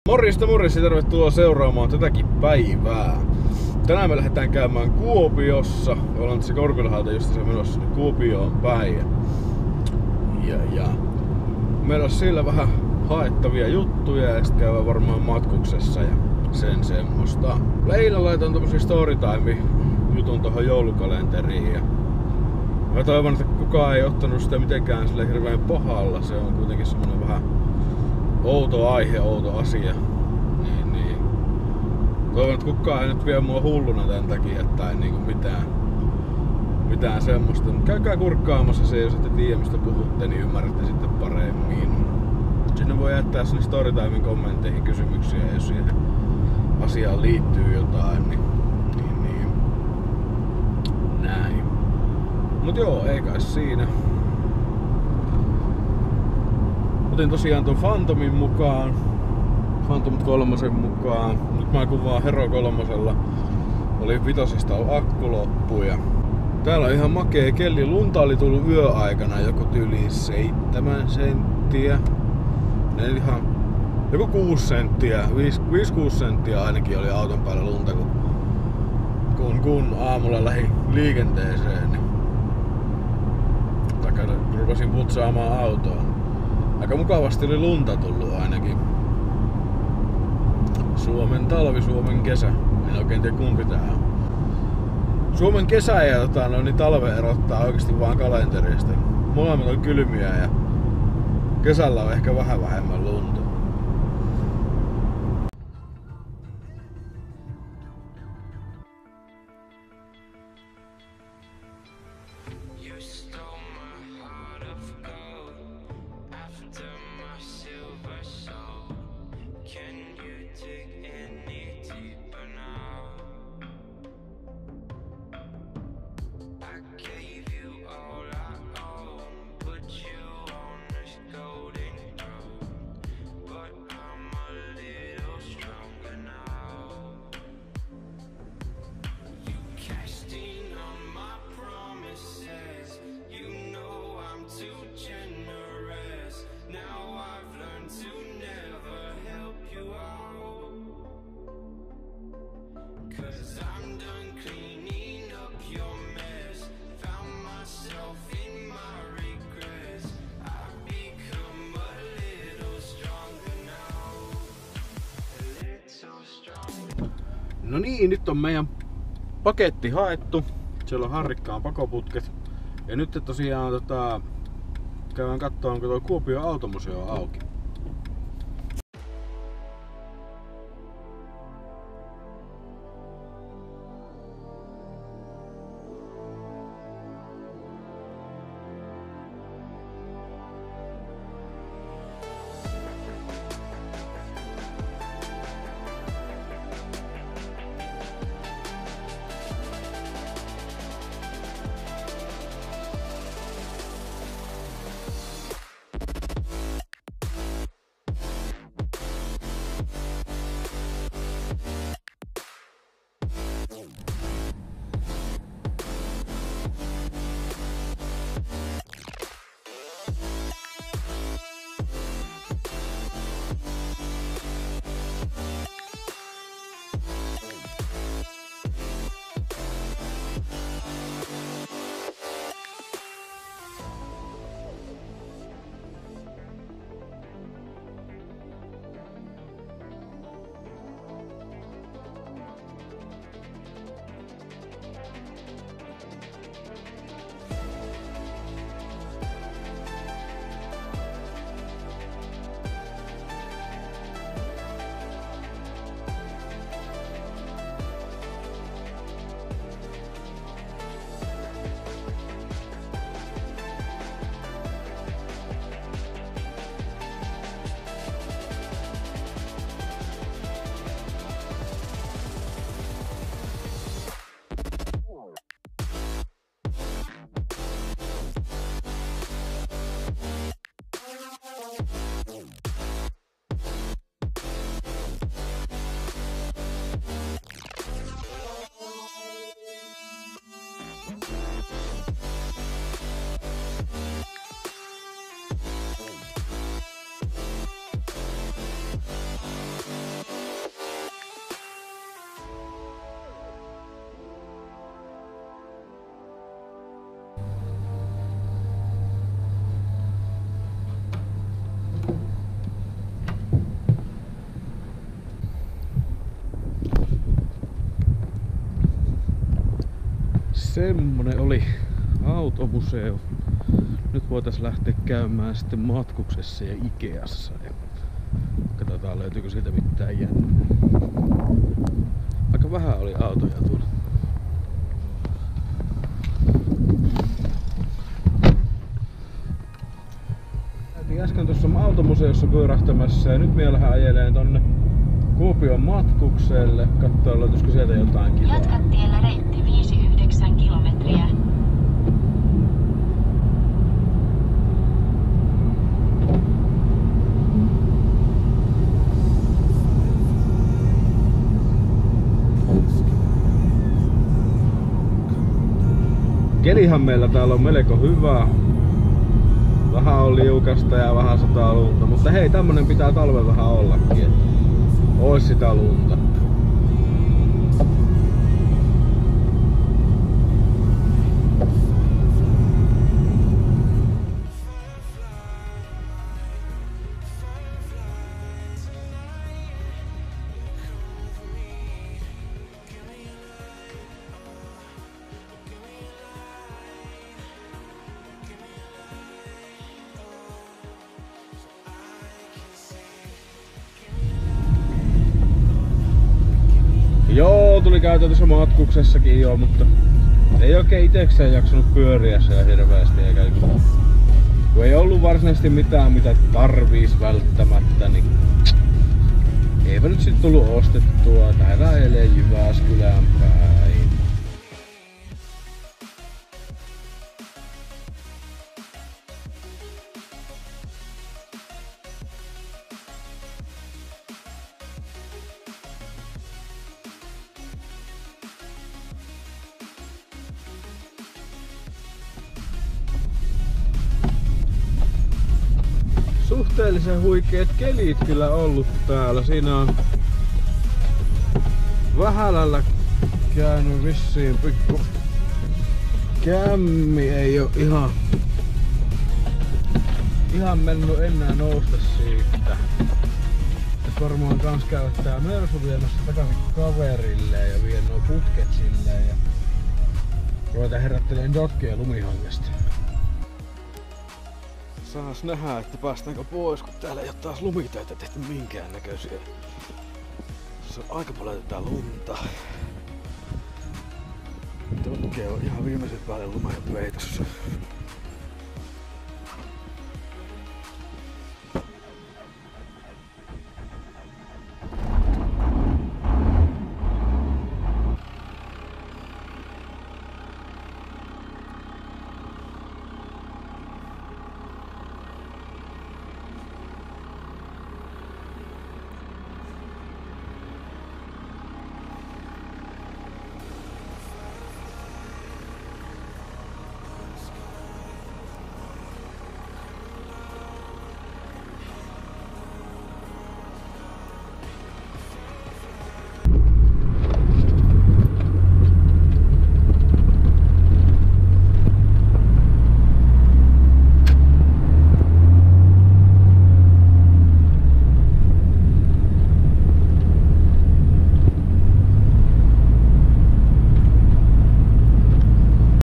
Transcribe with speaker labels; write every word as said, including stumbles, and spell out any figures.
Speaker 1: Morjesta morjesta ja tervetuloa seuraamaan tätäkin päivää. Tänään me lähdetään käymään Kuopiossa. Me ollaan tässä Korpilahalta just se menossa sinne Kuopioon päin. Ja, ja meillä on siellä vähän haettavia juttuja ja sitten käydään varmaan matkuksessa ja sen semmoista. Leila laitan tommosen storytime jutun tohon joulukalenteriin. Ja mä toivon, että kukaan ei ottanut sitä mitenkään sille hirveän pahalla. Se on kuitenkin semmonen vähän outo aihe, outo asia. Niin, niin. Toivon, että kukaan ei nyt vie mua hulluna tän takia, että ei niinku mitään, mitään semmoista. Käykää kurkkaamassa se, jos ette tiedä mistä puhutte, niin ymmärrätte sitten paremmin. Sinne voi jättää sinne Storytimen kommentteihin kysymyksiä, jos siihen asiaan liittyy jotain, niin, niin, niin. Näin. Mut joo, ei kai siinä. Otin tosiaan ton Phantomin mukaan, Phantom kolmosen mukaan. Nyt mä kuvaan Hero kolmosella. Oli vitosesta akku loppu ja täällä on ihan makee kelli. Lunta oli tullut yöaikana joku tyyli seitsemän senttiä. Ne ihan joku kuusi senttiä, viisi kuusi senttiä ainakin oli auton päällä lunta kun, kun, kun aamulla lähdin liikenteeseen. Niin takia rupesin putsaamaan autoon. Aika mukavasti oli lunta tullut ainakin. Suomen talvi, Suomen kesä. En oikein tiedä kumpi tää on. Suomen kesä ja tota, no, niin talve erottaa oikeesti vaan kalenterista. Molemmat on kylmiä ja kesällä on ehkä vähän vähemmän lunta. No niin, nyt on meidän paketti haettu. Siellä on Harrikkaan pakoputket. Ja nyt tosiaan tota, käydään katsomaan, onko tuo Kuopion automuseo auki. Semmonen oli automuseo. Nyt voitais lähteä käymään sitten Matkuksessa ja Ikeassa. Ja katsotaan löytyykö siitä mitään jännää. Aika vähän oli autoja tuolla. Käytiin äsken tuossa automuseossa pyörähtämässä ja nyt mielähän ajeleen tonne Kuopion Matkukselle. Katsoo löytyisikö sieltä jotain kivaa.
Speaker 2: Jatka tiellä reitti viisi yhdeksän kilometriä.
Speaker 1: Kelihan meillä täällä on melko hyvä. Vähän on liukasta ja vähän sataa lunta, mutta hei, tämmönen pitää talven vähän ollakin, että ois sitä lunta. Joo, tuli käytyä tuossa Matkuksessakin jo, mutta ei oikein itekseen jaksanut pyöriä siellä hirveästi, eikä kun ei ollut varsinaisesti mitään mitä tarviis välttämättä, niin eipä nyt sit tullut ostettua. Täällä elee Jyväskylään päin. Suhteellisen huikeet kelit kyllä ollut täällä. Siinä on Vähälällä käynyt vissiin pikku kämmi, ei oo ihan ihan mennyt enää nousta siitä. Et varmaan kans käydä tää Mersu viemässä takaisin kaverille ja vie nuo putket silleen ja ruvetaan herätteleen Dotkia lumihangesta. Saas nähdä, että päästäänkö pois, kun täällä ei oo taas lumitöitä tehty minkään näköisiä. Se on aika paljon tätä lunta. Totkee on ihan viimeisen päälle lumeen peitossa.